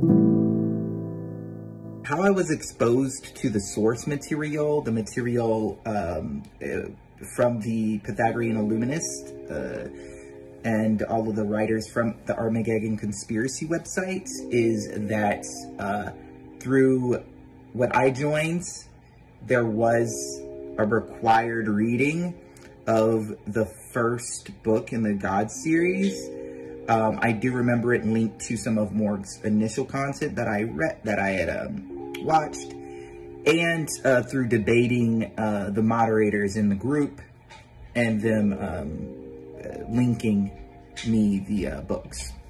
How I was exposed to the source material, the material from the Pythagorean Illuminist, and all of the writers from the Armageddon Conspiracy website, is that through what I joined, there was a required reading of the first book in the God series. I do remember it linked to some of Morgue's initial content that I read, that I had watched, and through debating the moderators in the group and them linking me the books.